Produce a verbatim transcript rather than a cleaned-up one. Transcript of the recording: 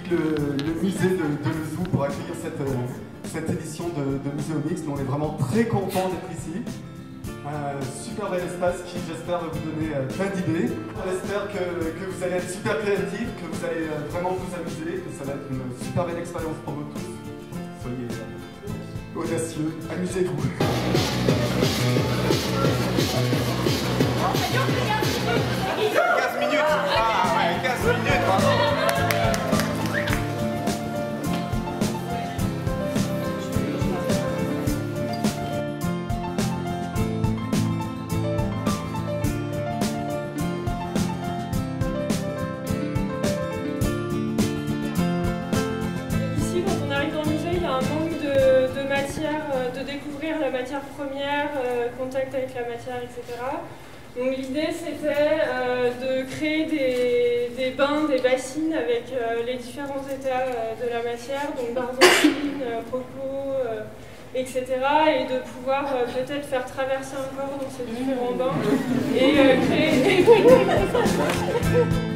magnifique le, le musée de, de Lezoux pour accueillir cette, cette édition de, de Muséomix. Nous on est vraiment très contents d'être ici. Un super bel espace qui j'espère va vous donner plein d'idées. On espère que, que vous allez être super créatifs, que vous allez vraiment vous amuser, que ça va être une super belle expérience pour vous tous. Soyez audacieux, amusez-vous. quinze minutes. Ah ouais, quinze minutes, bravo. Ici, quand on arrive dans le musée, il y a un manque de, de matière, de découvrir la matière première, euh, contact avec la matière, et cetera. Donc l'idée c'était euh, de créer des, des bains, des bassines avec euh, les différents états euh, de la matière, donc barzantine, euh, popo, euh, et cetera. Et de pouvoir euh, peut-être faire traverser un corps dans ces différents bains et euh, créer...